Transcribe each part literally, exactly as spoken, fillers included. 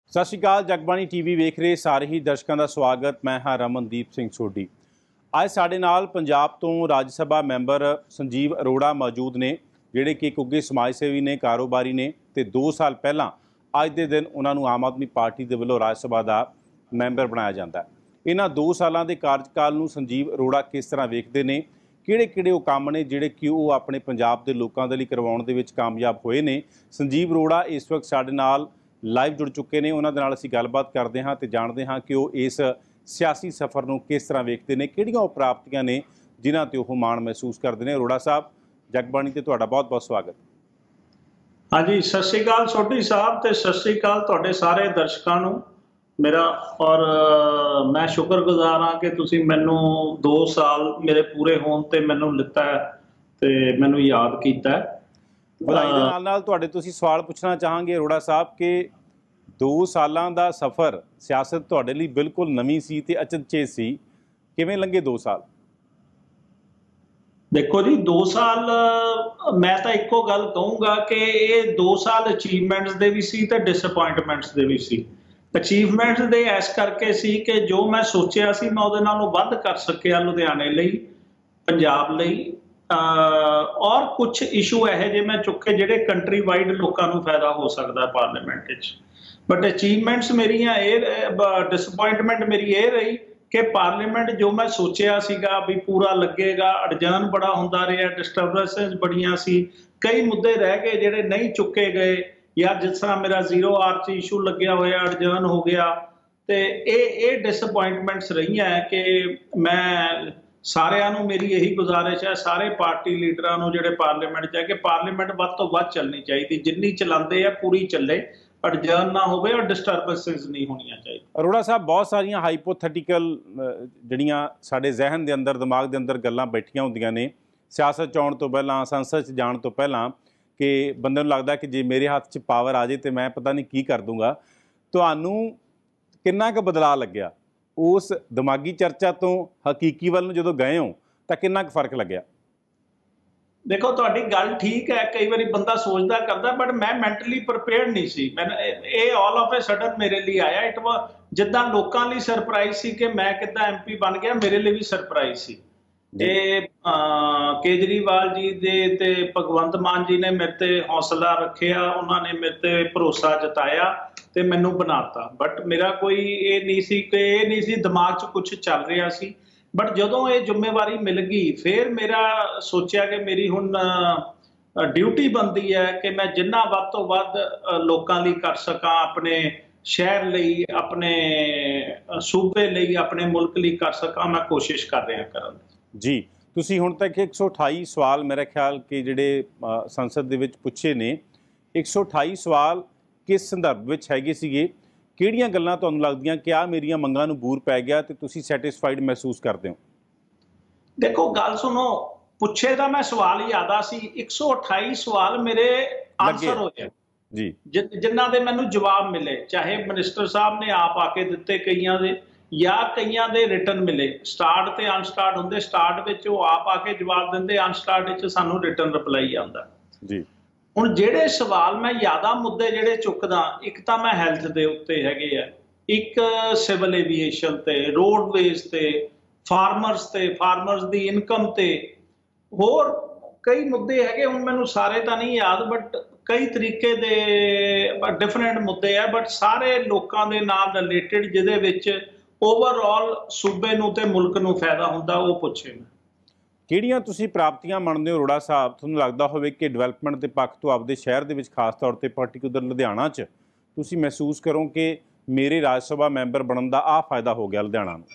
ਸਤਿ ਸ਼੍ਰੀ ਅਕਾਲ। ਜਗਬਾਣੀ ਟੀਵੀ ਵੇਖ ਰਹੇ ਸਾਰੇ ਹੀ ਦਰਸ਼ਕਾਂ ਦਾ ਸਵਾਗਤ। ਮੈਂ ਹਾਂ ਰਮਨਦੀਪ ਸਿੰਘ ਸੋਢੀ। ਅੱਜ ਸਾਡੇ ਨਾਲ ਪੰਜਾਬ ਤੋਂ ਰਾਜ ਸਭਾ ਮੈਂਬਰ ਸੰਜੀਵ ਅਰੋੜਾ ਮੌਜੂਦ ਨੇ, ਜਿਹੜੇ ਕਿ ਇੱਕ ਉੱਘੇ ਸਮਾਜ ਸੇਵੀ ਨੇ, ਕਾਰੋਬਾਰੀ ਨੇ ਤੇ ਦੋ ਸਾਲ ਪਹਿਲਾਂ ਅੱਜ ਦੇ ਦਿਨ ਉਹਨਾਂ ਨੂੰ ਆਮ ਆਦਮੀ ਪਾਰਟੀ ਦੇ ਵੱਲੋਂ ਰਾਜ ਸਭਾ ਦਾ ਮੈਂਬਰ ਬਣਾਇਆ ਜਾਂਦਾ। ਇਹਨਾਂ ਦੋ ਸਾਲਾਂ ਦੇ ਕਾਰਜਕਾਲ ਨੂੰ ਸੰਜੀਵ ਅਰੋੜਾ ਕਿਸ ਤਰ੍ਹਾਂ ਵੇਖਦੇ ਨੇ, ਕਿਹੜੇ ਕਿਹੜੇ ਉਹ ਕੰਮ ਨੇ ਜਿਹੜੇ ਕਿ ਉਹ ਆਪਣੇ ਪੰਜਾਬ ਦੇ ਲੋਕਾਂ ਦੇ ਲਈ ਕਰਵਾਉਣ ਦੇ ਵਿੱਚ ਕਾਮਯਾਬ ਹੋਏ ਨੇ। ਸੰਜੀਵ ਅਰੋੜਾ ਇਸ ਵਕਤ ਸਾਡੇ ਨਾਲ ਲਾਈਵ जुड़ चुके हैं। उन्होंने नाल असीं गलबात करते हाँ तो जानते हाँ कि वो इस सियासी सफ़र को किस तरह वेखते हैं, किहड़ियां वो प्राप्तियां ने जिन्हां ते वो माण महसूस करते हैं। अरोड़ा साहब, जगबाणी ते तुहाडा बहुत बहुत स्वागत। हाँ जी, सत श्री अकाल सोढी साहब ते सत श्री अकाल तुहाडे सारे दर्शकों नूं मेरा। और मैं शुक्रगुजार हाँ कि तुसीं मैनूं दो साल मेरे पूरे होण ते मैनूं लिता है ते मैनूं याद कीता है। ਵਧਾਈ ਦੇ ਨਾਲ ਨਾਲ ਤੁਹਾਡੇ ਤੋਂ ਅਸੀਂ ਸਵਾਲ ਪੁੱਛਣਾ ਚਾਹਾਂਗੇ ਅਰੋੜਾ ਸਾਹਿਬ ਕਿ ਦੋ ਸਾਲਾਂ ਦਾ ਸਫ਼ਰ ਸਿਆਸਤ ਤੁਹਾਡੇ ਲਈ ਬਿਲਕੁਲ ਨਵੀਂ ਸੀ ਤੇ ਅਚਨਚੇਤ ਸੀ। ਕਿਵੇਂ ਲੰਘੇ ਦੋ ਸਾਲ? ਦੇਖੋ ਜੀ, ਦੋ ਸਾਲ ਮੈਂ ਤਾਂ ਇੱਕੋ ਗੱਲ ਕਹੂੰਗਾ ਕਿ ਇਹ ਦੋ ਸਾਲ ਅਚੀਵਮੈਂਟਸ ਦੇ ਵੀ ਸੀ ਤੇ ਡਿਸਅਪਾਇੰਟਮੈਂਟਸ ਦੇ ਵੀ ਸੀ। ਅਚੀਵਮੈਂਟਸ ਦੇ ਇਸ ਕਰਕੇ ਸੀ ਕਿ ਜੋ ਮੈਂ ਸੋਚਿਆ ਸੀ ਮੈਂ ਉਹਦੇ ਨਾਲੋਂ ਵੱਧ ਕਰ ਸਕਿਆ ਲੁਧਿਆਣੇ ਲਈ, ਪੰਜਾਬ ਲਈ। और कुछ इशू यह जे मैं चुके जेडे कंट्री वाइड लोगों को फायदा हो सकता है पार्लीमेंट विच। बट अचीवमेंट्स मेरियां ये डिसअपॉइंटमेंट मेरी ये रही कि पार्लीमेंट जो मैं सोचिया सीगा भी पूरा लगेगा, अड़जान बड़ा होंदा रहा, डिस्टर्बेंसेस बड़ियां सी, कई मुद्दे रह गए जेडे नहीं चुके गए, या जिस तरह मेरा जीरो आर्च इशू लग्या होया अड़जान हो गया। तो ये डिसअपॉइंटमेंट्स रही हैं कि मैं सारिਆਂ ਨੂੰ मेरी यही गुजारिश है, सारे पार्टी लीडरां ਨੂੰ ਜਿਹੜੇ पार्लीमेंट ਚ ਹੈ कि पार्लीमेंट ਵੱਧ ਤੋਂ ਵੱਧ ਚੱਲਣੀ ਚਾਹੀਦੀ, ਜਿੰਨੀ ਚਲਾਉਂਦੇ ਆ ਪੂਰੀ ਚੱਲੇ, ਅੜਜਾਨ ਨਾ ਹੋਵੇ ਔਰ ਡਿਸਟਰਬੈਂਸਸ ਨਹੀਂ ਹੋਣੀਆਂ ਚਾਹੀਦੀਆਂ। ਅਰੋੜਾ ਸਾਹਿਬ, ਬਹੁਤ ਸਾਰੀਆਂ ਹਾਈਪੋਥੈਟੀਕਲ ਜਿਹੜੀਆਂ ਸਾਡੇ ਜ਼ਿਹਨ ਦੇ ਅੰਦਰ, ਦਿਮਾਗ ਦੇ ਅੰਦਰ ਗੱਲਾਂ ਬੈਠੀਆਂ ਹੁੰਦੀਆਂ ਨੇ ਸਿਆਸਤ 'ਚ ਆਉਣ ਤੋਂ ਪਹਿਲਾਂ, ਸੰਸਦ 'ਚ ਜਾਣ ਤੋਂ ਪਹਿਲਾਂ, ਕਿ ਬੰਦੇ ਨੂੰ ਲੱਗਦਾ ਕਿ ਜੇ ਮੇਰੇ ਹੱਥ 'ਚ ਪਾਵਰ ਆ ਜੇ ਤਾਂ ਮੈਂ ਪਤਾ ਨਹੀਂ ਕੀ ਕਰ ਦੂੰਗਾ। ਤੁਹਾਨੂੰ ਕਿੰਨਾ ਕੁ ਬਦਲਾਅ ਲੱਗਿਆ उस दिमागी चर्चा तो हकीकी वाल जो गए हो तो कितना फर्क लग्या? देखो, तुहाडी गल ठीक है, कई बार बंदा सोचता करता, बट मैं मैंटली प्रिपेयर्ड नहीं सी। मैं ये ऑल ऑफ ए सडन मेरे लिए आया। इट वा जिद्दां लोकां लई सरप्राइज सी कि मैं किद्दां एम पी बन गया, मेरे लिए भी सरप्राइज सी। ये केजरीवाल जी दे ते भगवंत मान जी ने मेरे ते हौसला रखिया, उन्होंने मेरे ते भरोसा जताया ते मैनू बनाता। बट मेरा कोई ये नहीं सी कि ये नहीं सी दिमाग च कुछ चल रहा सी। बट जदों ये जिम्मेवारी मिल गई फिर मेरा सोचा कि मेरी हुण ड्यूटी बनती है कि मैं जिन्ना वध तो वध लोकां लई कर सकां, अपने शहर लई, अपने सूबे लई, अपने मुल्क लई कर सकां, मैं कोशिश कर रहा करन जी। तुसीं हुण तक एक सौ अठाई सवाल मेरा ख्याल कि जिहड़े संसद दे विच पुछे ने, एक सौ अठाई सवाल किस संदर्भ विच हैगे सीगे, किहड़ियां गल्लां तुहानूं लगदियां कि आ मेरियां मंगां नूं बूर पै गया ते तुसीं सैटिस्फाइड महसूस करदे हो? देखो, गल सुनो, पुछे तां मैं सवाल ज़्यादा सी, एक सौ अठाई सवाल मेरे आंसर हो गए जी, जिन्हां दे मैनूं जवाब मिले, चाहे मिनिस्टर साहब ने आप आके दिते कईयां दे, या कईयां दे रिटन मिले। स्टार्ट ते अनस्टार्ट होंदे, स्टार्ट विच वो आप आके जवाब दिंदे, अनस्टार्ट विच सानूं रिटन रिप्लाई आउंदा जी। हुण जिहड़े सवाल मैं ज़्यादा मुद्दे जिहड़े चुकदा, एक तां मैं हैल्थ दे उत्ते हैगे आ, एक सिविल एविएशन ते, रोडवेज ते, फार्मर्स ते, फार्मर्स दी इनकम ते, होर कई मुद्दे हैगे। हुण मैनूं सारे तां नहीं याद, बट कई तरीके दे डिफरेंट मुद्दे है, बट सारे लोकां दे नाल रिलेटेड जिहदे विच ओवरऑल सूबे नूं ते मुल्क नूं फायदा हुंदा, वो पुछे मैं। ਕਿਹੜੀਆਂ ਤੁਸੀਂ ਪ੍ਰਾਪਤੀਆਂ ਮੰਨਦੇ ਹੋ ਅਰੋੜਾ ਸਾਹਿਬ? ਤੁਹਾਨੂੰ ਲੱਗਦਾ ਹੋਵੇ ਕਿ ਡਿਵੈਲਪਮੈਂਟ ਦੇ ਪੱਖ ਤੋਂ ਆਪਦੇ ਸ਼ਹਿਰ ਦੇ ਵਿੱਚ, ਖਾਸ ਤੌਰ 'ਤੇ ਪਾਰਟੀਕੂਲਰ ਲੁਧਿਆਣਾ 'ਚ ਤੁਸੀਂ ਮਹਿਸੂਸ ਕਰੋ ਕਿ ਮੇਰੇ ਰਾਜ ਸਭਾ ਮੈਂਬਰ ਬਣਨ ਦਾ ਆਹ ਫਾਇਦਾ ਹੋ ਗਿਆ ਲੁਧਿਆਣਾ ਨੂੰ?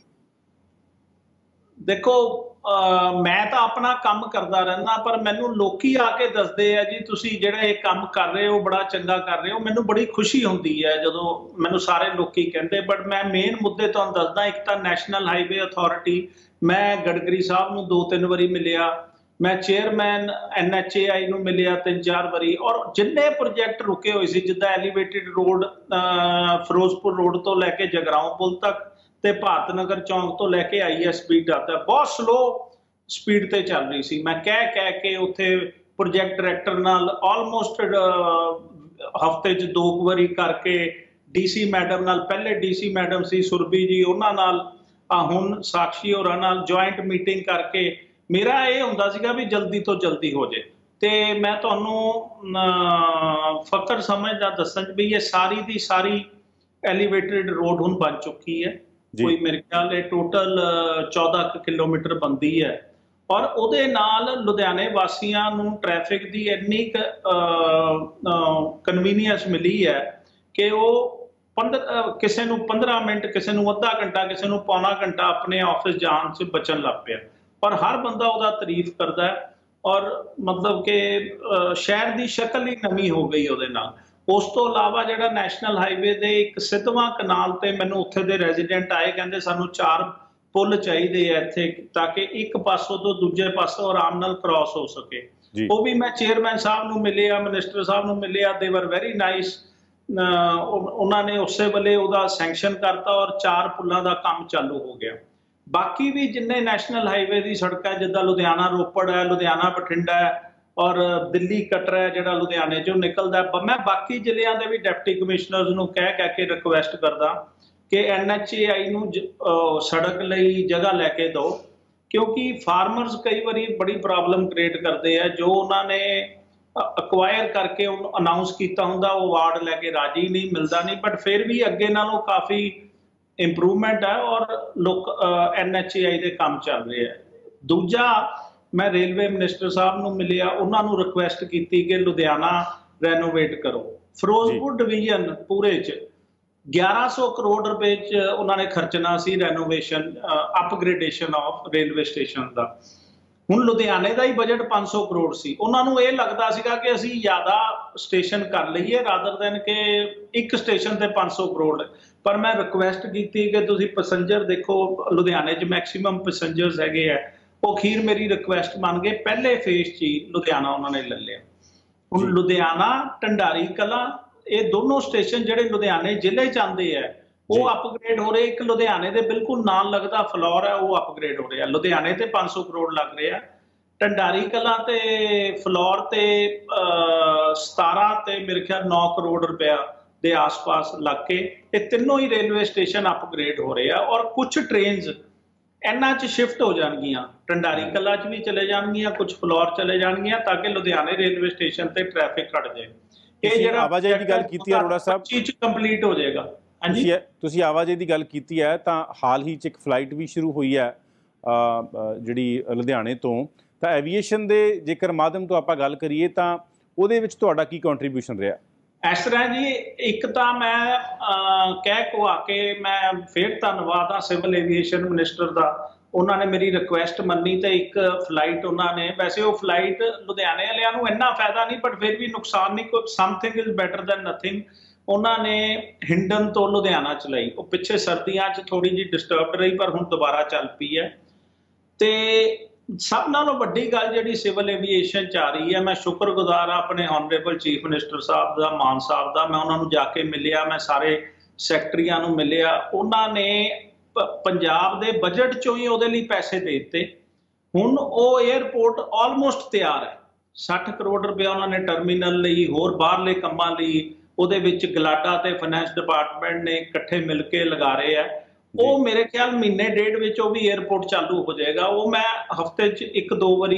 देखो, आ, मैं तो अपना काम करता रहना, पर मैनू लोकी आके दसदे है जी तुसी जिहड़ा ये काम कर रहे हो बड़ा चंगा कर रहे हो। मैनू बड़ी खुशी होंदी है जदों मैनू सारे लोकी कहते। बट मैं मेन मुद्दे तुहानूं दसदा, एक तो नैशनल हाईवे अथॉरिटी, मैं गडकरी साहब नूं दो तीन वारी मिलिया, मैं chairman N H A I नूं मिलिया तीन चार वारी, और जिन्ने प्रोजैक्ट रुके हुए सी, जिद्दां एलीवेटेड रोड फिरोजपुर रोड तो लैके जगराओं पुल तक ते भारत नगर चौंक तो लैके आई एस बी तक बहुत स्लो स्पीड ते चल रही सी। मैं कह कह के उत्थे प्रोजैक्ट डायरैक्टर नाल ऑलमोस्ट हफ्ते च दो वारी करके ਡੀਸੀ ਮੈਡਮ ਨਾਲ, ਪਹਿਲੇ ਡੀਸੀ ਮੈਡਮ ਸੀ ਸੁਰਭੀ ਜੀ, ਉਹਨਾਂ ਨਾਲ, ਆ ਹੁਣ ਸਾਕਸ਼ੀ ਹੋਰਾਂ ਨਾਲ ਜੁਆਇੰਟ ਮੀਟਿੰਗ ਕਰਕੇ ਮੇਰਾ ਇਹ ਹੁੰਦਾ ਸੀਗਾ ਵੀ ਜਲਦੀ ਤੋਂ ਜਲਦੀ ਹੋ ਜੇ। ਤੇ ਮੈਂ ਤੁਹਾਨੂੰ ਫਖਰ ਸਮਝਦਾ ਦੱਸਣ 'ਚ ਵੀ ਇਹ ਸਾਰੀ ਦੀ ਸਾਰੀ ਐਲੀਵੇਟਡ ਰੋਡ ਹੁਣ ਬਣ ਚੁੱਕੀ ਹੈ। ਕੋਈ ਮੇਰੇ ਖਿਆਲ ਇਹ ਟੋਟਲ ਚੌਦਾਂ ਕੁ ਕਿਲੋਮੀਟਰ ਬਣਦੀ ਹੈ, ਔਰ ਉਹਦੇ ਨਾਲ ਲੁਧਿਆਣੇ ਵਾਸੀਆਂ ਨੂੰ ਟ੍ਰੈਫਿਕ ਦੀ ਇੰਨੀ ਕਨਵੀਨੀਅੰਸ ਮਿਲੀ ਹੈ ਕਿ ਉਹ ਪੰਦਰ ਕਿਸੇ ਨੂੰ ਪੰਦਰਾਂ ਮਿੰਟ, ਕਿਸੇ ਨੂੰ ਅੱਧਾ ਘੰਟਾ, ਕਿਸੇ ਨੂੰ ਪੌਣਾ ਘੰਟਾ ਆਪਣੇ ਆਫਿਸ ਜਾਣ 'ਚ ਬਚਣ ਲੱਗ ਪਿਆ, ਪਰ ਹਰ ਬੰਦਾ ਉਹਦਾ ਤਾਰੀਫ ਕਰਦਾ ਹੈ। ਔਰ ਮਤਲਬ ਕਿ ਸ਼ਹਿਰ ਦੀ ਸ਼ਕਲ ਹੀ ਨਵੀਂ ਹੋ ਗਈ ਉਹਦੇ ਨਾਲ। ਉਸ ਤੋਂ ਇਲਾਵਾ ਜਿਹੜਾ ਨੈਸ਼ਨਲ ਹਾਈਵੇ ਦੇ ਇੱਕ ਸਿੱਧਵਾਂ ਕਨਾਲ ਤੇ ਮੈਨੂੰ ਉੱਥੇ ਦੇ ਰੈਜ਼ੀਡੈਂਟ ਆਏ, ਕਹਿੰਦੇ ਸਾਨੂੰ ਚਾਰ ਪੁੱਲ ਚਾਹੀਦੇ ਆ ਇੱਥੇ ਤਾਂ ਕਿ ਇੱਕ ਪਾਸੋਂ ਤੋਂ ਦੂਜੇ ਪਾਸੋਂ ਆਰਾਮ ਨਾਲ ਕ੍ਰਾਸ ਹੋ ਸਕੇ। ਉਹ ਵੀ ਮੈਂ ਚੇਅਰਮੈਨ ਸਾਹਿਬ ਨੂੰ ਮਿਲਿਆ, ਮਿਨਿਸਟਰ ਸਾਹਿਬ ਨੂੰ ਮਿਲਿਆ, ਦੇ ਵਰ ਵੈਰੀ ਨਾਈਸ। ਉਹਨਾਂ ਨੇ ਉਸੇ ਵੇਲੇ ਉਹਦਾ ਸੈਂਕਸ਼ਨ ਕਰਤਾ ਔਰ ਚਾਰ ਪੁੱਲਾਂ ਦਾ ਕੰਮ ਚਾਲੂ ਹੋ ਗਿਆ। ਬਾਕੀ ਵੀ ਜਿੰਨੇ ਨੈਸ਼ਨਲ ਹਾਈਵੇ ਦੀ ਸੜਕਾਂ, ਜਿੱਦਾਂ ਲੁਧਿਆਣਾ ਰੋਪੜ ਹੈ, ਲੁਧਿਆਣਾ ਬਠਿੰਡਾ ਹੈ, ਔਰ ਦਿੱਲੀ ਕਟਰਾ ਹੈ ਜਿਹੜਾ ਲੁਧਿਆਣੇ ਚੋਂ ਨਿਕਲਦਾ, ਮੈਂ ਬਾਕੀ ਜ਼ਿਲ੍ਹਿਆਂ ਦੇ ਵੀ ਡਿਪਟੀ ਕਮਿਸ਼ਨਰਸ ਨੂੰ ਕਹਿ ਕਹਿ ਕੇ ਰਿਕੁਐਸਟ ਕਰਦਾ ਕਿ ਐਨ ਐਚ ਏ ਆਈ ਨੂੰ ਸੜਕ ਲਈ ਜਗ੍ਹਾ ਲੈ ਕੇ ਦਿਓ, ਕਿਉਂਕਿ ਫਾਰਮਰਸ ਕਈ ਵਾਰੀ ਬੜੀ ਪ੍ਰੋਬਲਮ ਕ੍ਰੀਏਟ ਕਰਦੇ ਆ। ਜੋ ਉਹਨਾਂ ਨੇ ਅਕਵਾਇਰ ਕਰਕੇ ਉਹਨੂੰ ਅਨਾਊਂਸ ਕੀਤਾ ਹੁੰਦਾ ਉਹ ਵਾਰਡ ਲੈ ਕੇ ਰਾਜੀ ਨਹੀਂ, ਮਿਲਦਾ ਨਹੀਂ, ਬਟ ਫਿਰ ਵੀ ਅੱਗੇ ਨਾਲੋਂ ਕਾਫੀ ਇੰਪਰੂਵਮੈਂਟ ਹੈ ਔਰ ਲੋਕ ਐਨ ਐਚ ਏ ਆਈ ਦੇ ਕੰਮ ਚੱਲ ਰਹੇ ਹੈ। ਦੂਜਾ, ਮੈਂ ਰੇਲਵੇ ਮਿਨਿਸਟਰ ਸਾਹਿਬ ਨੂੰ ਮਿਲਿਆ, ਉਹਨਾਂ ਨੂੰ ਰਿਕੁਐਸਟ ਕੀਤੀ ਕਿ ਲੁਧਿਆਣਾ ਰੈਨੋਵੇਟ ਕਰੋ। ਫਿਰੋਜ਼ਪੁਰ ਡਿਵੀਜ਼ਨ ਪੂਰੇ 'ਚ ਗਿਆਰਾਂ ਸੌ ਕਰੋੜ ਰੁਪਏ 'ਚ ਉਹਨਾਂ ਨੇ ਖਰਚਣਾ ਸੀ renovation, upgradation of railway station ਦਾ। ਹੁਣ ਲੁਧਿਆਣੇ ਦਾ ਹੀ ਬਜਟ ਪੰਜ ਸੌ ਕਰੋੜ ਸੀ। ਉਹਨਾਂ ਨੂੰ ਇਹ ਲੱਗਦਾ ਸੀਗਾ ਕਿ ਅਸੀਂ ਜ਼ਿਆਦਾ ਸਟੇਸ਼ਨ ਕਰ ਲਈਏ ਰਾਦਰ ਦੈਨ ਕਿ ਇੱਕ ਸਟੇਸ਼ਨ ਤੇ ਪੰਜ ਸੌ ਕਰੋੜ। ਪਰ ਮੈਂ ਰਿਕੁਐਸਟ ਕੀਤੀ ਕਿ ਤੁਸੀਂ ਪੈਸੰਜਰ ਦੇਖੋ, ਲੁਧਿਆਣੇ 'ਚ ਮੈਕਸੀਮਮ ਪੈਸੰਜਰਸ ਹੈਗੇ ਆ। ਉਹ ਅਖੀਰ ਮੇਰੀ ਰਿਕੁਐਸਟ ਮੰਨ ਗਏ, ਪਹਿਲੇ ਫੇਜ਼ 'ਚ ਹੀ ਲੁਧਿਆਣਾ ਉਹਨਾਂ ਨੇ ਲੈ ਲਿਆ। ਹੁਣ ਲੁਧਿਆਣਾ, ਢੰਡਾਰੀ ਕਲਾਂ, ਇਹ ਦੋਨੋਂ ਸਟੇਸ਼ਨ ਜਿਹੜੇ ਲੁਧਿਆਣੇ ਜ਼ਿਲ੍ਹੇ 'ਚ ਆਉਂਦੇ ਆ ਉਹ ਅਪਗ੍ਰੇਡ ਹੋ ਰਹੇ। ਇੱਕ ਲੁਧਿਆਣੇ ਦੇ ਬਿਲਕੁਲ ਨਾਲ ਲੱਗਦਾ ਫਲੋਰ ਹੈ, ਉਹ ਅਪਗ੍ਰੇਡ ਹੋ ਰਿਹਾ। ਲੁਧਿਆਣੇ ਤੇ ਪੰਜ ਸੌ ਕਰੋੜ ਲੱਗ ਰਿਹਾ, ਢੰਡਾਰੀ ਕਲਾਂ ਤੇ ਫਲੋਰ ਤੇ ਸਤਾਰਾਂ ਤੇ ਮੇਰੇ ਖਿਆਲ ਨੌ ਕਰੋੜ ਰੁਪਇਆ ਦੇ ਆਸ-ਪਾਸ ਲੱਗ ਕੇ ਇਹ ਤਿੰਨੋਂ ਹੀ ਰੇਲਵੇ ਸਟੇਸ਼ਨ ਅਪਗ੍ਰੇਡ ਹੋ ਰਹੇ ਆ। ਔਰ ਕੁਝ ਟ੍ਰੇਨਸ ਇਹਨਾਂ 'ਚ ਸ਼ਿਫਟ ਹੋ ਜਾਣਗੀਆਂ, ਢੰਡਾਰੀ ਕਲਾਂ 'ਚ ਵੀ ਚਲੇ ਜਾਣਗੀਆਂ, ਕੁਝ ਫਲੋਰ ਚਲੇ ਜਾਣਗੀਆਂ, ਤਾਂ ਕਿ ਲੁਧਿਆਣੇ ਰੇਲਵੇ ਸਟੇਸ਼ਨ ਤੇ ਟ੍ਰੈਫਿਕ ਘਟ ਜਾਏ। ਇਹ ਜਿਹੜਾ ਆਵਾਜਾਈ ਦੀ ਗੱਲ ਕੀਤੀ ਹੈ ਅਰੋੜਾ ਸਾਹਿਬ, ਪੱਚੀ 'ਚ ਕੰਪਲੀਟ ਹੋ ਜਾਏਗਾ। ਹਾਂਜੀ, ਤੁਸੀਂ ਆਵਾਜਾਈ ਦੀ ਗੱਲ ਕੀਤੀ ਹੈ ਤਾਂ ਹਾਲ ਹੀ 'ਚ ਇੱਕ ਫਲਾਈਟ ਵੀ ਸ਼ੁਰੂ ਹੋਈ ਹੈ ਜਿਹੜੀ ਲੁਧਿਆਣੇ ਤੋਂ, ਤਾਂ ਐਵੀਏਸ਼ਨ ਦੇ ਜੇਕਰ ਮਾਧਿਅਮ ਤੋਂ ਆਪਾਂ ਗੱਲ ਕਰੀਏ ਤਾਂ ਉਹਦੇ ਵਿੱਚ ਤੁਹਾਡਾ ਕੀ ਕੰਟਰੀਬਿਊਸ਼ਨ ਰਿਹਾ? ਇਸ ਤਰ੍ਹਾਂ ਜੀ, ਇੱਕ ਤਾਂ ਮੈਂ ਕਹਿ ਕਹਾ ਕੇ ਮੈਂ ਫਿਰ ਧੰਨਵਾਦ ਆ ਸਿਵਲ ਐਵੀਏਸ਼ਨ ਮਿਨਿਸਟਰ ਦਾ, ਉਹਨਾਂ ਨੇ ਮੇਰੀ ਰਿਕੁਐਸਟ ਮੰਨੀ ਤੇ ਇੱਕ ਫਲਾਈਟ ਉਹਨਾਂ ਨੇ, ਵੈਸੇ ਉਹ ਫਲਾਈਟ ਲੁਧਿਆਣੇ ਵਾਲਿਆਂ ਨੂੰ ਇੰਨਾ ਫਾਇਦਾ ਨਹੀਂ ਬਟ ਫਿਰ ਵੀ ਨੁਕਸਾਨ ਨਹੀਂ, ਕੋਈ something is better than nothing. ਉਹਨਾਂ ਨੇ ਹਿੰਡਨ ਤੋਂ ਲੁਧਿਆਣਾ ਚਲਾਈ, ਉਹ ਪਿੱਛੇ ਸਰਦੀਆਂ 'ਚ ਥੋੜੀ ਜਿਹੀ ਡਿਸਟਰਬਡ ਰਹੀ ਪਰ ਹੁਣ ਦੁਬਾਰਾ ਚੱਲ ਪਈ ਹੈ। ਤੇ ਸਭ ਨਾਲੋਂ ਵੱਡੀ ਗੱਲ ਜਿਹੜੀ ਸਿਵਲ ਐਵੀਏਸ਼ਨ 'ਚ ਆ ਰਹੀ ਹੈ, ਮੈਂ ਸ਼ੁਕਰਗੁਜ਼ਾਰ ਹਾਂ ਆਪਣੇ ਹੋਨਰੇਬਲ ਚੀਫ ਮਿਨਿਸਟਰ ਸਾਹਿਬ ਦਾ, ਮਾਨ ਸਾਹਿਬ ਦਾ। ਮੈਂ ਉਹਨਾਂ ਨੂੰ ਜਾ ਕੇ ਮਿਲਿਆ, ਮੈਂ ਸਾਰੇ ਸੈਕਟਰੀਆਂ ਨੂੰ ਮਿਲਿਆ, ਉਹਨਾਂ ਨੇ ਪੰਜਾਬ ਦੇ ਬਜਟ 'ਚੋਂ ਹੀ ਉਹਦੇ ਲਈ ਪੈਸੇ ਦੇ ਦਿੱਤੇ। ਹੁਣ ਉਹ ਏਅਰਪੋਰਟ ਆਲਮੋਸਟ ਤਿਆਰ ਹੈ, ਸੱਠ ਕਰੋੜ ਰੁਪਇਆ ਉਹਨਾਂ ਨੇ ਟਰਮੀਨਲ ਲਈ, ਹੋਰ ਬਾਹਰਲੇ ਕੰਮਾਂ ਲਈ ਉਹਦੇ ਵਿੱਚ ਗਲਾਡਾ ਤੇ ਫਾਈਨੈਂਸ ਡਿਪਾਰਟਮੈਂਟ ਨੇ ਇਕੱਠੇ ਮਿਲ ਕੇ ਲਗਾ ਰਹੇ ਆ। ਉਹ ਮੇਰੇ ਖਿਆਲ ਮਹੀਨੇ ਡੇਢ ਵਿੱਚ ਉਹ ਵੀ ਏਅਰਪੋਰਟ ਚਾਲੂ ਹੋ ਜਾਏਗਾ। ਉਹ ਮੈਂ ਹਫ਼ਤੇ 'ਚ ਇੱਕ ਦੋ ਵਾਰੀ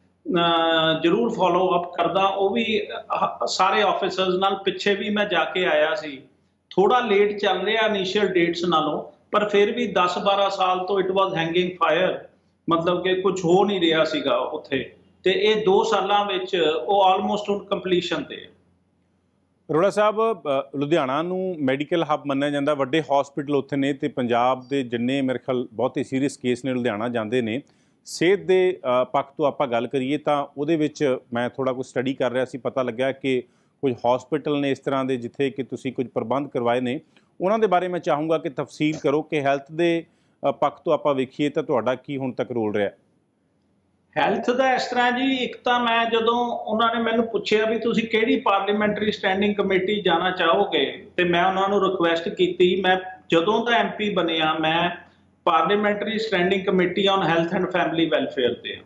ਜ਼ਰੂਰ ਫੋਲੋ ਅਪ ਕਰਦਾ, ਉਹ ਵੀ ਸਾਰੇ ਆਫਿਸਰਸ ਨਾਲ। ਪਿੱਛੇ ਵੀ ਮੈਂ ਜਾ ਕੇ ਆਇਆ ਸੀ, ਥੋੜਾ ਲੇਟ ਚੱਲ ਰਿਹਾ ਇਨੀਸ਼ੀਅਲ ਡੇਟਸ ਨਾਲੋਂ, ਪਰ ਫਿਰ ਵੀ ਦਸ ਬਾਰਾਂ ਸਾਲ ਤੋਂ ਇਟ ਵਾਜ਼ ਹੈਂਗਿੰਗ ਫਾਇਰ, ਮਤਲਬ ਕਿ ਕੁਝ ਹੋ ਨਹੀਂ ਰਿਹਾ ਸੀਗਾ ਉੱਥੇ, ਤੇ ਇਹ ਦੋ ਸਾਲਾਂ ਵਿੱਚ ਉਹ ਆਲਮੋਸਟ ਹੁਣ ਕੰਪਲੀਸ਼ਨ ਤੇ। ਅਰੋੜਾ ਸਾਹਿਬ, ਲੁਧਿਆਣਾ ਨੂੰ ਮੈਡੀਕਲ ਹੱਬ ਮੰਨਿਆ ਜਾਂਦਾ, ਵੱਡੇ ਹਸਪੀਟਲ ਉੱਥੇ ਨੇ ਤੇ ਪੰਜਾਬ ਦੇ ਜਿੰਨੇ ਮੇਰੇ ਖਿਆਲ ਬਹੁਤੇ ਸੀਰੀਅਸ ਕੇਸ ਨੇ ਲੁਧਿਆਣਾ ਜਾਂਦੇ ਨੇ। ਸਿਹਤ ਦੇ ਪੱਖ ਤੋਂ ਆਪਾਂ ਗੱਲ ਕਰੀਏ ਤਾਂ ਉਹਦੇ ਵਿੱਚ ਮੈਂ ਥੋੜ੍ਹਾ ਕੁਝ ਸਟੱਡੀ ਕਰ ਰਿਹਾ ਸੀ, ਪਤਾ ਲੱਗਿਆ ਕਿ ਕੁਝ ਹਸਪੀਟਲ ਨੇ ਇਸ ਤਰ੍ਹਾਂ ਦੇ ਜਿੱਥੇ ਕਿ ਤੁਸੀਂ ਕੁਝ ਪ੍ਰਬੰਧ ਕਰਵਾਏ ਨੇ, ਉਹਨਾਂ ਦੇ ਬਾਰੇ ਮੈਂ ਚਾਹੂੰਗਾ ਕਿ ਤਫਸੀਲ ਕਰੋ ਕਿ ਹੈਲਥ ਦੇ ਪੱਖ ਤੋਂ ਆਪਾਂ ਵੇਖੀਏ ਤਾਂ ਤੁਹਾਡਾ ਕੀ ਹੁਣ ਤੱਕ ਰੋਲ ਰਿਹਾ? ਹੈਲਥ ਦਾ ਇਸ ਤਰ੍ਹਾਂ ਜੀ, ਇੱਕ ਤਾਂ ਮੈਂ ਜਦੋਂ ਉਹਨਾਂ ਨੇ ਮੈਨੂੰ ਪੁੱਛਿਆ ਵੀ ਤੁਸੀਂ ਕਿਹੜੀ ਪਾਰਲੀਮੈਂਟਰੀ ਸਟੈਂਡਿੰਗ ਕਮੇਟੀ ਜਾਣਾ ਚਾਹੋਗੇ, ਤੇ ਮੈਂ ਉਹਨਾਂ ਨੂੰ ਰਿਕੁਐਸਟ ਕੀਤੀ, ਮੈਂ ਜਦੋਂ ਦਾ ਐਮ ਪੀ ਬਣਿਆ ਮੈਂ parliamentary standing committee on health and family welfare ਤੇ,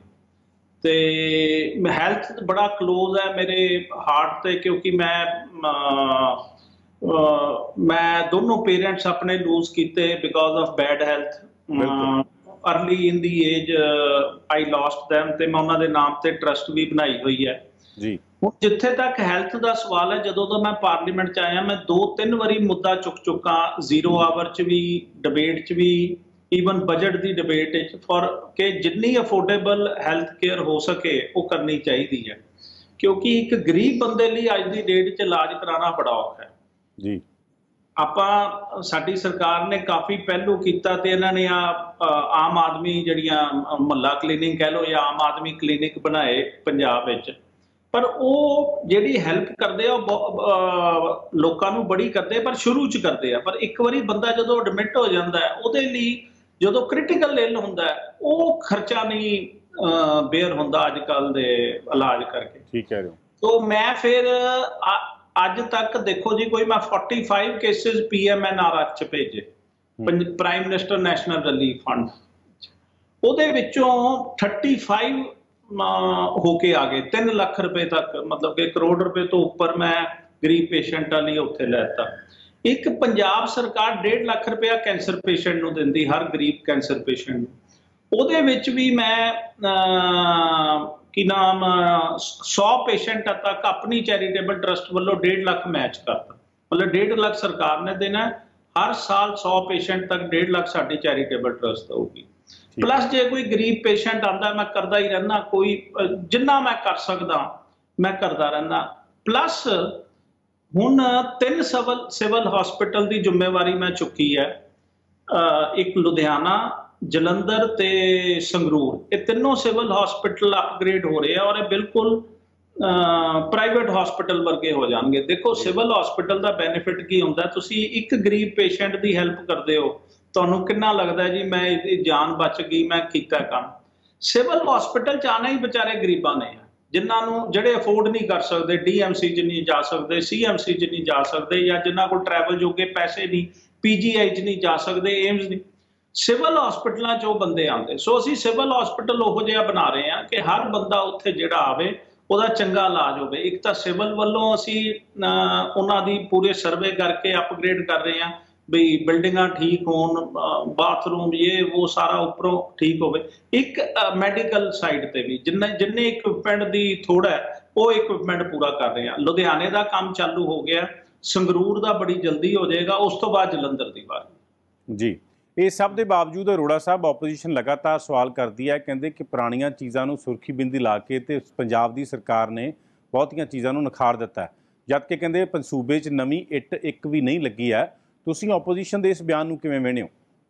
ਤੇ ਹੈਲਥ ਬੜਾ ਕਲੋਜ਼ ਹੈ ਮੇਰੇ ਹਾਰਟ ਤੇ, ਕਿਉਂਕਿ ਮੈਂ ਮੈਂ ਦੋਨੋਂ ਪੇਰੈਂਟਸ ਆਪਣੇ ਲੂਜ਼ ਕੀਤੇ because of bad health. Early in the age I lost them, ਤੇ ਮੈਂ ਉਹਨਾਂ ਦੇ ਨਾਮ ਤੇ ਟਰਸਟ ਵੀ ਬਣਾਈ ਹੋਈ ਹੈ ਜੀ। ਹੁਣ ਜਿੱਥੇ ਤੱਕ ਹੈਲਥ ਦਾ ਸਵਾਲ ਹੈ, ਜਦੋਂ ਤੋਂ ਮੈਂ ਪਾਰਲੀਮੈਂਟ 'ਚ ਆਇਆ ਮੈਂ ਦੋ ਤਿੰਨ ਵਾਰੀ ਮੁੱਦਾ ਚੁੱਕ ਚੁੱਕਾ, ਜ਼ੀਰੋ ਆਵਰ 'ਚ ਵੀ, ਡਿਬੇਟ 'ਚ ਵੀ, ਈਵਨ ਬਜਟ ਦੀ ਡਿਬੇਟ 'ਚ, ਫॉर ਕਿ ਜਿੰਨੀ ਅਫੋਰਡੇਬਲ ਹੈਲਥ ਕੇਅਰ ਹੋ ਸਕੇ ਉਹ ਕਰਨੀ ਚਾਹੀਦੀ ਹੈ, ਕਿਉਂਕਿ ਇੱਕ ਗਰੀਬ ਬੰਦੇ ਲਈ ਅੱਜ ਦੀ ਡੇਟ 'ਚ ਇਲਾਜ ਕਰਾਉਣਾ ਬੜਾ ਔਖਾ ਹੈ ਜੀ। ਆਪਾਂ ਸਾਡੀ ਸਰਕਾਰ ਨੇ ਕਾਫੀ ਪਹਿਲੂ ਕੀਤਾ ਤੇ ਇਹਨਾਂ ਨੇ ਆ ਆਮ ਆਦਮੀ ਜਿਹੜੀਆਂ ਮੁਹੱਲਾ ਕਲੀਨਿਕ ਕਹਿ ਲਓ ਜਾਂ ਆਮ ਆਦਮੀ ਕਲੀਨਿਕ ਬਣਾਏ ਪੰਜਾਬ ਵਿੱਚ, ਪਰ ਉਹ ਜਿਹੜੀ ਹੈਲਪ ਕਰਦੇ ਆ ਉਹ ਲੋਕਾਂ ਨੂੰ ਬੜੀ ਕਰਦੇ, ਪਰ ਸ਼ੁਰੂ 'ਚ ਕਰਦੇ ਆ, ਪਰ ਇੱਕ ਵਾਰੀ ਬੰਦਾ ਜਦੋਂ ਐਡਮਿਟ ਹੋ ਜਾਂਦਾ ਉਹਦੇ ਲਈ ਜਦੋਂ ਕ੍ਰਿਟੀਕਲ ਇਲ ਹੁੰਦਾ ਉਹ ਖਰਚਾ ਨਹੀਂ ਬੇਅਰ ਹੁੰਦਾ ਅੱਜ ਕੱਲ ਦੇ ਇਲਾਜ ਕਰਕੇ। ਠੀਕ ਕਹਿ ਰਹੇ ਹੋ। ਤੋ ਮੈਂ ਫਿਰ ਅੱਜ ਤੱਕ ਦੇਖੋ ਜੀ, ਕੋਈ ਮੈਂ ਪੈਂਤਾਲੀ cases P M N R F 'ਚ ਭੇਜੇ, prime minister national relief fund, ਉਹਦੇ ਵਿੱਚੋਂ ਪੈਂਤੀ ਹੋ ਕੇ ਆ ਗਏ ਤਿੰਨ ਲੱਖ ਰੁਪਏ ਤੱਕ, ਮਤਲਬ ਕਿ ਕਰੋੜ ਰੁਪਏ ਤੋਂ ਉੱਪਰ ਮੈਂ ਗਰੀਬ ਪੇਸ਼ੈਂਟਾਂ ਲਈ ਉੱਥੇ ਲੈ ਦਿੱਤਾ। ਇੱਕ ਪੰਜਾਬ ਸਰਕਾਰ ਡੇਢ ਲੱਖ ਰੁਪਇਆ ਕੈਂਸਰ ਪੇਸ਼ੈਂਟ ਨੂੰ ਦਿੰਦੀ, ਹਰ ਗਰੀਬ ਕੈਂਸਰ ਪੇਸ਼ੈਂਟ ਨੂੰ, ਉਹਦੇ ਵਿੱਚ ਵੀ ਮੈਂ ਕੀ ਨਾਮ ਸੌ ਪੇਸ਼ੈਂਟਾਂ ਤੱਕ ਆਪਣੀ ਚੈਰੀਟੇਬਲ ਟਰਸਟ ਵੱਲੋਂ ਡੇਢ ਲੱਖ ਮੈਚ ਕਰਤਾ, ਮਤਲਬ ਡੇਢ ਲੱਖ ਸਰਕਾਰ ਨੇ ਦੇਣਾ, ਹਰ ਸਾਲ ਸੌ ਪੇਸ਼ੈਂਟ ਤੱਕ ਡੇਢ ਲੱਖ ਸਾਡੀ ਚੈਰੀਟੇਬਲ ਟਰਸਟ ਦਊਗੀ। ਪਲੱਸ ਜੇ ਕੋਈ ਗਰੀਬ ਪੇਸ਼ੈਂਟ ਆਉਂਦਾ ਮੈਂ ਕਰਦਾ ਹੀ ਰਹਿਣਾ, ਕੋਈ ਜਿੰਨਾ ਮੈਂ ਕਰ ਸਕਦਾ ਮੈਂ ਕਰਦਾ ਰਹਿਣਾ। ਪਲੱਸ ਹੁਣ ਤਿੰਨ ਸਿਵਲ ਸਿਵਲ ਹਸਪੀਟਲ ਦੀ ਜ਼ਿੰਮੇਵਾਰੀ ਮੈਂ ਚੁੱਕੀ ਹੈ, ਇੱਕ ਲੁਧਿਆਣਾ, ਜਲੰਧਰ ਤੇ ਸੰਗਰੂਰ, ਇਹ ਤਿੰਨੋਂ ਸਿਵਲ ਹਸਪੀਟਲ ਅਪਗ੍ਰੇਡ ਹੋ ਰਹੇ ਆ ਔਰ ਇਹ ਬਿਲਕੁਲ ਪ੍ਰਾਈਵੇਟ ਹਸਪੀਟਲ ਵਰਗੇ ਹੋ ਜਾਣਗੇ। ਦੇਖੋ ਸਿਵਲ ਹਸਪੀਟਲ ਦਾ ਬੈਨੀਫਿਟ ਕੀ ਹੁੰਦਾ, ਤੁਸੀਂ ਇੱਕ ਗਰੀਬ ਪੇਸ਼ੈਂਟ ਦੀ ਹੈਲਪ ਕਰਦੇ ਹੋ, ਤੁਹਾਨੂੰ ਕਿੰਨਾ ਲੱਗਦਾ ਜੀ ਮੈਂ ਇਹਦੀ ਜਾਨ ਬਚ ਗਈ, ਮੈਂ ਕੀਤਾ ਕੰਮ। ਸਿਵਲ ਹਸਪੀਟਲ 'ਚ ਆਉਣਾ ਹੀ ਵਿਚਾਰੇ ਗਰੀਬਾਂ ਨੇ, ਜਿਨ੍ਹਾਂ ਨੂੰ ਜਿਹੜੇ ਅਫੋਰਡ ਨਹੀਂ ਕਰ ਸਕਦੇ, ਡੀ ਐਮ ਸੀ 'ਚ ਨਹੀਂ ਜਾ ਸਕਦੇ, ਸੀ ਐਮ ਸੀ 'ਚ ਨਹੀਂ ਜਾ ਸਕਦੇ, ਜਾਂ ਜਿਨ੍ਹਾਂ ਕੋਲ ਟਰੈਵਲ ਜੋਗੇ ਪੈਸੇ ਨਹੀਂ, ਪੀ ਜੀ ਆਈ 'ਚ ਨਹੀਂ ਜਾ ਸਕਦੇ, ਏਮਸ ਨਹੀਂ, ਸਿਵਲ ਹਸਪੀਟਲਾਂ 'ਚ ਉਹ ਬੰਦੇ ਆਉਂਦੇ। ਸੋ ਅਸੀਂ ਸਿਵਲ ਹਸਪੀਟਲ ਉਹੋ ਜਿਹਾ ਬਣਾ ਰਹੇ ਹਾਂ ਕਿ ਹਰ ਬੰਦਾ ਉੱਥੇ ਜਿਹੜਾ ਆਵੇ ਉਹਦਾ ਚੰਗਾ ਇਲਾਜ ਹੋਵੇ। ਇੱਕ ਤਾਂ ਸਿਵਲ ਵੱਲੋਂ ਅਸੀਂ ਉਹਨਾਂ ਦੀ ਪੂਰੇ ਸਰਵੇ ਕਰਕੇ ਅਪਗ੍ਰੇਡ ਕਰ ਰਹੇ ਹਾਂ ਵੀ ਬਿਲਡਿੰਗਾਂ ਠੀਕ ਹੋਣ, ਬਾਥਰੂਮ ਇਹ ਉਹ ਸਾਰਾ ਉੱਪਰੋਂ ਠੀਕ ਹੋਵੇ। ਇੱਕ ਮੈਡੀਕਲ ਸਾਈਡ ਤੇ ਵੀ ਜਿੰਨੇ ਜਿੰਨੇ ਇਕਵਿਪਮੈਂਟ ਦੀ ਥੋੜ੍ਹਾ ਹੈ ਉਹ ਇਕਵਿਪਮੈਂਟ ਪੂਰਾ ਕਰ ਰਹੇ ਹਾਂ। ਲੁਧਿਆਣੇ ਦਾ ਕੰਮ ਚਾਲੂ ਹੋ ਗਿਆ, ਸੰਗਰੂਰ ਦਾ ਬੜੀ ਜਲਦੀ ਹੋ ਜਾਏਗਾ, ਉਸ ਤੋਂ ਬਾਅਦ ਜਲੰਧਰ ਦੀ ਵਾਰੀ। ਜੀ, ਇਸ ਸਭ ਦੇ ਬਾਵਜੂਦ ਅਰੋੜਾ ਸਾਹਿਬ ਆਪੋਜੀਸ਼ਨ ਲਗਾਤਾਰ ਸਵਾਲ ਕਰਦੀ ਹੈ, ਕਹਿੰਦੇ ਕਿ ਪੁਰਾਣੀਆਂ ਚੀਜ਼ਾਂ ਨੂੰ ਸੁਰਖੀ ਬਿੰਦੀ ਲਾ ਕੇ ਤੇ ਪੰਜਾਬ ਦੀ ਸਰਕਾਰ ਨੇ ਬਹੁਤੀਆਂ ਚੀਜ਼ਾਂ ਨੂੰ ਨਿਖਾਰ ਦਿੱਤਾ ਹੈ, ਜਦ ਕਿ ਕਹਿੰਦੇ ਸੂਬੇ 'ਚ ਨਵੀਂ ਇੱਟ ਇੱਕ ਵੀ ਨਹੀਂ ਲੱਗੀ ਹੈ। ਤੁਸੀਂ ਆਪੋਜੀਸ਼ਨ ਦੇ ਇਸ ਬਿਆਨ ਨੂੰ ਕਿਵੇਂ ਵੇਖਦੇ ਹੋ?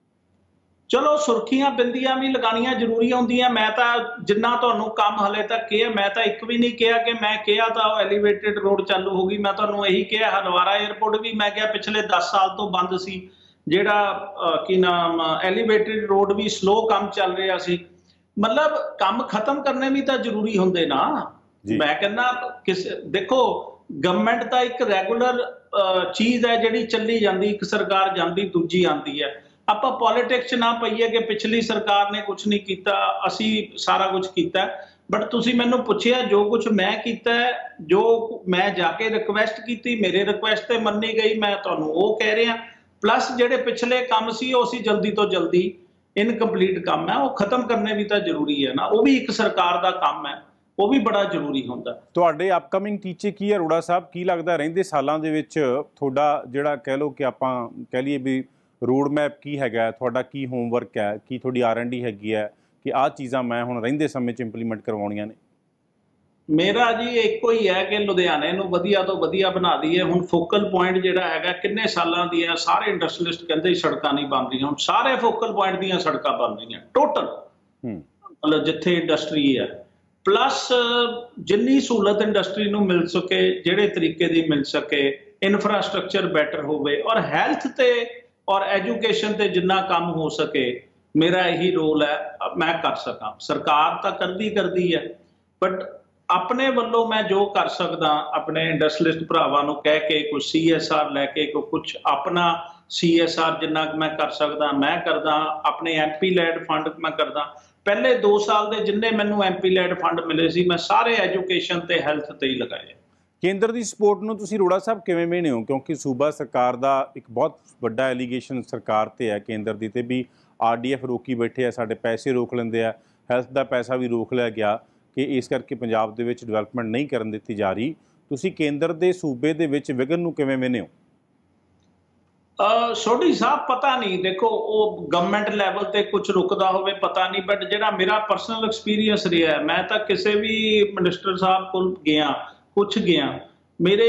ਚਲੋ ਸੁਰਖੀਆਂ ਬਿੰਦੀਆਂ ਵੀ ਲਗਾਉਣੀਆਂ ਜ਼ਰੂਰੀ ਹੁੰਦੀਆਂ। ਮੈਂ ਤਾਂ ਜਿੰਨਾ ਤੁਹਾਨੂੰ ਕੰਮ ਹਲੇ ਤੱਕ ਕਿਹਾ, ਮੈਂ ਤਾਂ ਇੱਕ ਵੀ ਨਹੀਂ ਕਿਹਾ ਕਿ ਮੈਂ ਕਿਹਾ ਤਾਂ ਐਲੀਵੇਟਿਡ ਰੋਡ ਚਾਲੂ ਹੋ ਗਈ। ਮੈਂ ਤੁਹਾਨੂੰ ਇਹੀ ਕਿਹਾ ਹਲਵਾਰਾ ਏਅਰਪੋਰਟ ਵੀ ਮੈਂ ਕਿਹਾ ਪਿਛਲੇ ਦਸ ਸਾਲ ਤੋਂ ਬੰਦ ਸੀ, ਜਿਹੜਾ ਕੀ ਨਾਮ ਐਲੀਵੇਟਿਡ ਰੋਡ ਵੀ ਸਲੋ ਕੰਮ ਚੱਲ ਰਿਹਾ ਸੀ। ਮਤਲਬ ਕੰਮ ਖਤਮ ਕਰਨੇ ਵੀ ਤਾਂ ਜ਼ਰੂਰੀ ਹੁੰਦੇ ਨਾ। ਮੈਂ ਕਹਿੰਦਾ ਕਿਸ ਦੇਖੋ ਗਵਰਨਮੈਂਟ ਤਾਂ ਇੱਕ ਰੈਗੂਲਰ ਚੀਜ਼ ਹੈ ਜਿਹੜੀ ਚੱਲੀ ਜਾਂਦੀ, ਇੱਕ ਸਰਕਾਰ ਜਾਂਦੀ ਦੂਜੀ ਆਉਂਦੀ ਹੈ। ਆਪਾਂ ਪੋਲੀਟਿਕਸ 'ਚ ਨਾ ਪਈਏ ਕਿ ਪਿਛਲੀ ਸਰਕਾਰ ਨੇ ਕੁਝ ਨਹੀਂ ਕੀਤਾ, ਅਸੀਂ ਸਾਰਾ ਕੁਝ ਕੀਤਾ। ਬਟ ਤੁਸੀਂ ਮੈਨੂੰ ਪੁੱਛਿਆ ਜੋ ਕੁਝ ਮੈਂ ਕੀਤਾ, ਜੋ ਮੈਂ ਜਾ ਕੇ ਰਿਕੁਐਸਟ ਕੀਤੀ, ਮੇਰੇ ਰਿਕੁਐਸਟ ਤੇ ਮੰਨੀ ਗਈ, ਮੈਂ ਤੁਹਾਨੂੰ ਉਹ ਕਹਿ ਰਿਹਾ। ਪਲੱਸ ਜਿਹੜੇ ਪਿਛਲੇ ਕੰਮ ਸੀ ਉਹ ਅਸੀਂ ਜਲਦੀ ਤੋਂ ਜਲਦੀ ਇਨਕੰਪਲੀਟ ਕੰਮ ਹੈ, ਉਹ ਖਤਮ ਕਰਨੇ ਵੀ ਤਾਂ ਜ਼ਰੂਰੀ ਹੈ ਨਾ। ਉਹ ਵੀ ਇੱਕ ਸਰਕਾਰ ਦਾ ਕੰਮ ਹੈ, ਉਹ ਵੀ ਬੜਾ ਜ਼ਰੂਰੀ ਹੁੰਦਾ। ਤੁਹਾਡੇ ਅਪਕਮਿੰਗ ਟੀਚੇ ਕੀ ਹੈ ਅਰੋੜਾ ਸਾਹਿਬ? ਕੀ ਲੱਗਦਾ ਰਹਿੰਦੇ ਸਾਲਾਂ ਦੇ ਵਿੱਚ ਤੁਹਾਡਾ ਜਿਹੜਾ ਕਹਿ ਲਓ ਕਿ ਆਪਾਂ ਕਹਿ ਲਈਏ ਵੀ ਰੋਡ ਮੈਪ ਕੀ ਹੈਗਾ, ਤੁਹਾਡਾ ਕੀ ਹੋਮਵਰਕ ਹੈ, ਕੀ ਤੁਹਾਡੀ ਆਰ ਐਂਡ ਡੀ ਹੈਗੀ ਹੈ ਕਿ ਆਹ ਚੀਜ਼ਾਂ ਮੈਂ ਹੁਣ ਰਹਿੰਦੇ ਸਮੇਂ 'ਚ ਇੰਪਲੀਮੈਂਟ ਕਰਵਾਉਣੀਆਂ ਨੇ? ਮੇਰਾ ਜੀ ਇੱਕੋ ਹੀ ਹੈ ਕਿ ਲੁਧਿਆਣੇ ਨੂੰ ਵਧੀਆ ਤੋਂ ਵਧੀਆ ਬਣਾ ਦਈਏ। ਹੁਣ ਫੋਕਲ ਪੁਆਇੰਟ ਜਿਹੜਾ ਹੈਗਾ ਕਿੰਨੇ ਸਾਲਾਂ ਦੀ ਹੈ, ਸਾਰੇ ਇੰਡਸਟਰੀਲਿਸਟ ਕਹਿੰਦੇ ਸੜਕਾਂ ਨਹੀਂ ਬਣ ਰਹੀਆਂ, ਹੁਣ ਸਾਰੇ ਫੋਕਲ ਪੁਆਇੰਟ ਦੀਆਂ ਸੜਕਾਂ ਬਣ ਰਹੀਆਂ ਟੋਟਲ, ਮਤਲਬ ਜਿੱਥੇ ਇੰਡਸਟਰੀ ਹੈ। ਪਲੱਸ ਜਿੰਨੀ ਸਹੂਲਤ ਇੰਡਸਟਰੀ ਨੂੰ ਮਿਲ ਸਕੇ, ਜਿਹੜੇ ਤਰੀਕੇ ਦੀ ਮਿਲ ਸਕੇ, ਇਨਫਰਾਸਟਰਕਚਰ ਬੈਟਰ ਹੋਵੇ, ਔਰ ਹੈਲਥ ਤੇ ਔਰ ਐਜੂਕੇਸ਼ਨ ਤੇ ਜਿੰਨਾ ਕੰਮ ਹੋ ਸਕੇ ਮੇਰਾ ਇਹੀ ਰੋਲ ਹੈ ਮੈਂ ਕਰ ਸਕਾਂ। ਸਰਕਾਰ ਤਾਂ ਕਰਦੀ ਕਰਦੀ ਹੈ, ਬਟ ਆਪਣੇ ਵੱਲੋਂ ਮੈਂ ਜੋ ਕਰ ਸਕਦਾ ਆਪਣੇ ਇੰਡਸਟਰੀਲਿਸਟ ਭਰਾਵਾਂ ਨੂੰ ਕਹਿ ਕੇ, ਕੁਝ ਸੀ ਐਸ ਆਰ ਲੈ ਕੇ, ਕੁਝ ਆਪਣਾ ਸੀ ਐਸ ਆਰ ਜਿੰਨਾ ਮੈਂ ਕਰ ਸਕਦਾ ਮੈਂ ਕਰਦਾ, ਆਪਣੇ ਐਮ ਪੀ ਲੈਡ ਫੰਡ ਮੈਂ ਕਰਦਾ। ਪਹਿਲੇ ਦੋ ਸਾਲ ਦੇ ਜਿੰਨੇ ਮੈਨੂੰ ਐਮ ਪੀ ਲੈਡ ਫੰਡ ਮਿਲੇ ਸੀ ਮੈਂ ਸਾਰੇ ਐਜੂਕੇਸ਼ਨ ਤੇ ਹੈਲਥ ਤੇ ਹੀ ਲਗਾਏ। ਕੇਂਦਰ ਦੀ ਸਪੋਰਟ ਨੂੰ ਤੁਸੀਂ ਅਰੋੜਾ ਸਾਹਿਬ ਕਿਵੇਂ ਵੇਖਦੇ ਹੋ, ਕਿਉਂਕਿ ਸੂਬਾ ਸਰਕਾਰ ਦਾ ਇੱਕ ਬਹੁਤ ਵੱਡਾ ਐਲੀਗੇਸ਼ਨ ਸਰਕਾਰ ਤੇ ਹੈ, ਕੇਂਦਰ ਦੀ ਤੇ ਵੀ ਆਰ ਡੀ ਐਫ ਰੋਕੀ ਬੈਠੇ ਆ, ਸਾਡੇ ਪੈਸੇ ਰੋਕ ਲੈਂਦੇ ਆ, ਹੈਲਥ ਦਾ ਪੈਸਾ ਵੀ ਰੋਕ ਲਿਆ ਗਿਆ ਕਿ ਇਸ ਕਰਕੇ ਪੰਜਾਬ ਦੇ ਵਿੱਚ ਡਿਵੈਲਪਮੈਂਟ ਨਹੀਂ ਕਰਨ ਦਿੱਤੀ ਜਾ ਰਹੀ। ਤੁਸੀਂ ਕੇਂਦਰ ਦੇ ਸੂਬੇ ਦੇ ਵਿੱਚ ਵਿਘਨ ਨੂੰ ਕਿਵੇਂ ਵੇਖਦੇ ਹੋ? ਸੋਢੀ ਸਾਹਿਬ ਪਤਾ ਨਹੀਂ, ਦੇਖੋ ਉਹ ਗਵਰਨਮੈਂਟ ਲੈਵਲ ਤੇ ਕੁਝ ਰੁਕਦਾ ਹੋਵੇ ਪਤਾ ਨਹੀਂ, ਬਟ ਜਿਹੜਾ ਮੇਰਾ ਪਰਸਨਲ ਐਕਸਪੀਰੀਅੰਸ ਰਿਹਾ, ਮੈਂ ਤਾਂ ਕਿਸੇ ਵੀ ਮਿਨਿਸਟਰ ਸਾਹਿਬ ਕੋਲ ਗਿਆ, ਕੁਛ ਗਿਆ, ਮੇਰੇ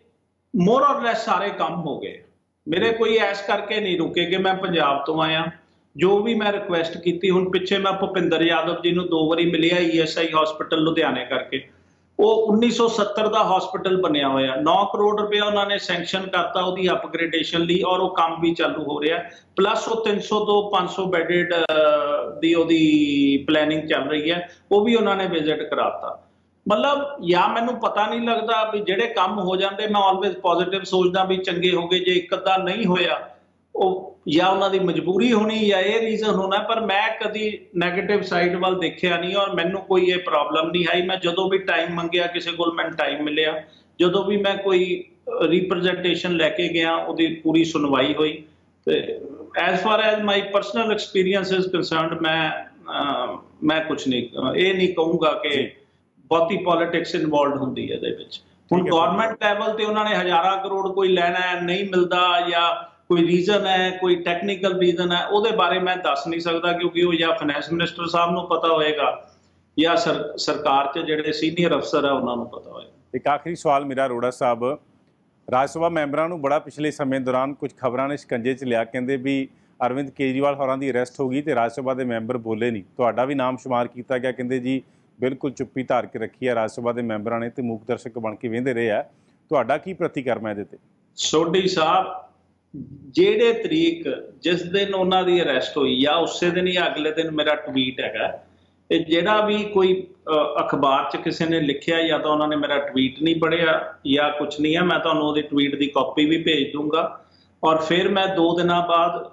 ਮੋਰ ਔਰ ਲੈਸ ਸਾਰੇ ਕੰਮ ਹੋ ਗਏ। ਮੇਰੇ ਕੋਈ ਐਸ ਕਰਕੇ ਨਹੀਂ ਰੁਕੇ ਕਿ ਮੈਂ ਪੰਜਾਬ ਤੋਂ ਆਇਆ, ਜੋ ਵੀ ਮੈਂ ਰਿਕੁਐਸਟ ਕੀਤੀ। ਹੁਣ ਪਿੱਛੇ ਮੈਂ ਭੁਪਿੰਦਰ ਯਾਦਵ ਜੀ ਨੂੰ ਦੋ ਵਾਰੀ ਮਿਲਿਆ ਈ ਐਸ ਆਈ ਹਸਪੀਟਲ ਲੁਧਿਆਣੇ ਕਰਕੇ, ਉਹ ਉੱਨੀ ਸੌ ਸੱਤਰ ਦਾ ਹਸਪੀਟਲ ਬਣਿਆ ਹੋਇਆ, ਨੌ ਕਰੋੜ ਰੁਪਇਆ ਉਹਨਾਂ ਨੇ ਸੈਂਕਸ਼ਨ ਕਰਤਾ ਉਹਦੀ ਅਪਗ੍ਰੇਡੇਸ਼ਨ ਲਈ, ਔਰ ਉਹ ਕੰਮ ਵੀ ਚਾਲੂ ਹੋ ਰਿਹਾ। ਪਲੱਸ ਉਹ ਤਿੰਨ ਸੌ ਤੋਂ ਪੰਜ ਸੌ ਬੈਡਡ ਦੀ ਉਹਦੀ ਪਲੈਨਿੰਗ ਚੱਲ ਰਹੀ ਹੈ, ਉਹ ਵੀ ਉਹਨਾਂ ਨੇ ਵਿਜ਼ਿਟ ਕਰਾਤਾ। ਮਤਲਬ ਜਾਂ ਮੈਨੂੰ ਪਤਾ ਨਹੀਂ ਲੱਗਦਾ ਵੀ ਜਿਹੜੇ ਕੰਮ ਹੋ ਜਾਂਦੇ, ਮੈਂ ਆਲਵੇਜ਼ ਪੋਜ਼ਿਟਿਵ ਸੋਚਦਾ ਵੀ ਚੰਗੇ ਹੋ ਗਏ, ਜੇ ਇੱਕ ਅੱਧਾ ਨਹੀਂ ਹੋਇਆ ਉਹ ਜਾਂ ਉਹਨਾਂ ਦੀ ਮਜਬੂਰੀ ਹੋਣੀ ਜਾਂ ਇਹ ਰੀਜ਼ਨ ਹੋਣਾ, ਪਰ ਮੈਂ ਕਦੀ ਨੈਗੇਟਿਵ ਸਾਈਡ ਵੱਲ ਦੇਖਿਆ ਨਹੀਂ ਔਰ ਮੈਨੂੰ ਕੋਈ ਇਹ ਪ੍ਰੋਬਲਮ ਨਹੀਂ ਆਈ। ਮੈਂ ਜਦੋਂ ਵੀ ਟਾਈਮ ਮੰਗਿਆ ਕਿਸੇ ਕੋਲ ਮੈਨੂੰ ਟਾਈਮ ਮਿਲਿਆ, ਜਦੋਂ ਵੀ ਮੈਂ ਕੋਈ ਰਿਪਰੈਜ਼ੈਂਟੇਸ਼ਨ ਲੈ ਕੇ ਗਿਆ ਉਹਦੀ ਪੂਰੀ ਸੁਣਵਾਈ ਹੋਈ। ਤੇ as far as my personal experience is concerned, ਮੈਂ ਮੈਂ ਕੁਛ ਨਹੀਂ ਇਹ ਨਹੀਂ ਕਹੂੰਗਾ ਕਿ ਬਹੁਤੀ ਪੋਲਿਟਿਕਸ ਇਨਵੋਲਵਡ ਹੁੰਦੀ ਹੈ ਇਹਦੇ ਵਿੱਚ। ਹੁਣ ਗਵਰਨਮੈਂਟ ਲੈਵਲ ਤੇ ਉਹਨਾਂ ਨੇ ਹਜ਼ਾਰਾਂ ਕਰੋੜ ਕੋਈ ਲੈਣਾ ਹੈ, ਨਹੀਂ ਮਿਲਦਾ, ਜਾਂ ਕੋਈ ਰੀਜ਼ਨ ਹੈ, ਕੋਈ ਟੈਕਨੀਕਲ ਰੀਜ਼ਨ ਹੈ, ਉਹਦੇ ਬਾਰੇ ਮੈਂ ਦੱਸ ਨਹੀਂ ਸਕਦਾ, ਕਿਉਂਕਿ ਉਹ ਜਾਂ ਫਾਈਨੈਂਸ ਮਿਨਿਸਟਰ ਸਾਹਿਬ ਨੂੰ ਪਤਾ ਹੋਏਗਾ ਜਾਂ ਸਰ ਸਰਕਾਰ 'ਚ ਜਿਹੜੇ ਸੀਨੀਅਰ ਅਫਸਰ ਹੈ ਉਹਨਾਂ ਨੂੰ ਪਤਾ ਹੋਏਗਾ। ਇੱਕ ਆਖਰੀ ਸਵਾਲ ਮੇਰਾ ਅਰੋੜਾ ਸਾਹਿਬ, ਰਾਜ ਸਭਾ ਮੈਂਬਰਾਂ ਨੂੰ ਬੜਾ ਪਿਛਲੇ ਸਮੇਂ ਦੌਰਾਨ ਕੁਝ ਖਬਰਾਂ ਨੇ ਸ਼ਿਕੰਜੇ 'ਚ ਲਿਆ, ਕਹਿੰਦੇ ਵੀ ਅਰਵਿੰਦ ਕੇਜਰੀਵਾਲ ਹੋਰਾਂ ਦੀ ਅਰੈਸਟ ਹੋ ਗਈ ਤੇ ਰਾਜ ਸਭਾ ਦੇ ਮੈਂਬਰ ਬੋਲੇ ਨਹੀਂ, ਤੁਹਾਡਾ ਵੀ ਨਾਮ ਸ਼ੁਮਾਰ ਕੀਤਾ ਗਿਆ, ਕਹਿੰਦੇ ਜੀ ਬਿਲਕੁਲ ਚੁੱਪੀ ਧਾਰ ਕੇ ਰੱਖੀ ਹੈ ਰਾਜ ਸਭਾ ਦੇ ਮੈਂਬਰਾਂ ਨੇ ਤੇ ਮੂਕ ਦਰਸ਼ਕ ਬਣ ਕੇ ਵੇਂਦੇ ਰਹੇ ਆ, ਤੁਹਾਡਾ ਕੀ ਪ੍ਰਤੀਕਰਮ ਹੈ ਇਹਦੇ ਤੇ? ਸੋਢੀ ਸਾਹਿਬ, ਜਿਹੜੇ ਤਰੀਕ ਜਿਸ ਦਿਨ ਉਹਨਾਂ ਦੀ ਅਰੈਸਟ ਹੋਈ ਜਾਂ ਉਸੇ ਦਿਨ ਜਾਂ ਅਗਲੇ ਦਿਨ ਮੇਰਾ ਟਵੀਟ ਹੈਗਾ, ਇਹ ਜਿਹੜਾ ਵੀ ਕੋਈ ਅਖਬਾਰ 'ਚ ਕਿਸੇ ਨੇ ਲਿਖਿਆ ਜਾਂ ਤਾਂ ਉਹਨਾਂ ਨੇ ਮੇਰਾ ਟਵੀਟ ਨਹੀਂ ਪੜ੍ਹਿਆ ਜਾਂ ਕੁਛ ਨਹੀਂ ਹੈ, ਮੈਂ ਤੁਹਾਨੂੰ ਉਹਦੀ ਟਵੀਟ ਦੀ ਕਾਪੀ ਵੀ ਭੇਜ ਦੂੰਗਾ। ਔਰ ਫਿਰ ਮੈਂ ਦੋ ਦਿਨਾਂ ਬਾਅਦ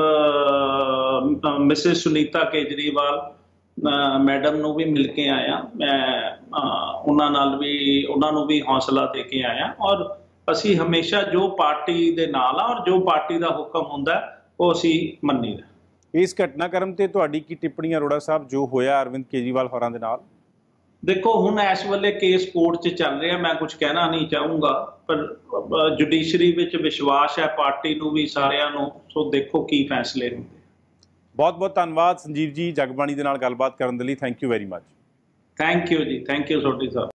ਮਿਸਿਸ ਸੁਨੀਤਾ ਕੇਜਰੀਵਾਲ ਮੈਡਮ ਨੂੰ ਵੀ ਮਿਲ ਕੇ ਆਇਆ, ਮੈਂ ਉਹਨਾਂ ਨਾਲ ਵੀ ਉਹਨਾਂ ਨੂੰ ਵੀ ਹੌਸਲਾ ਦੇ ਕੇ ਆਇਆ। ਔਰ ਅਸੀਂ ਹਮੇਸ਼ਾ ਜੋ ਪਾਰਟੀ ਦੇ ਨਾਲ ਆ ਔਰ ਜੋ ਪਾਰਟੀ ਦਾ ਹੁਕਮ ਹੁੰਦਾ ਉਹ ਅਸੀਂ ਮੰਨੀਦਾ। ਇਸ ਘਟਨਾਕ੍ਰਮ ਤੇ ਤੁਹਾਡੀ ਕੀ ਟਿੱਪਣੀ ਹੈ ਅਰੋੜਾ ਸਾਹਿਬ, ਜੋ ਹੋਇਆ ਅਰਵਿੰਦ ਕੇਜਰੀਵਾਲ ਹੋਰਾਂ ਦੇ ਨਾਲ? ਦੇਖੋ ਹੁਣ ਇਸ ਵੇਲੇ ਕੇਸ ਕੋਰਟ 'ਚ ਚੱਲ ਰਿਹਾ, ਮੈਂ ਕੁਝ ਕਹਿਣਾ ਨਹੀਂ ਚਾਹੂੰਗਾ, ਪਰ ਜੁਡੀਸ਼ਰੀ ਵਿੱਚ ਵਿਸ਼ਵਾਸ ਹੈ ਪਾਰਟੀ ਨੂੰ ਵੀ ਸਾਰਿਆਂ ਨੂੰ, ਸੋ ਦੇਖੋ ਕੀ ਫੈਸਲੇ ਹੁੰਦੇ। ਬਹੁਤ ਬਹੁਤ ਧੰਨਵਾਦ ਸੰਜੀਵ ਜੀ ਜਗਬਾਣੀ ਦੇ ਨਾਲ ਗੱਲਬਾਤ ਕਰਨ ਦੇ ਲਈ, thank you very much. Thank you ਜੀ, ਥੈਂਕ ਯੂ ਸੋਢੀ ਸਾਹਿਬ।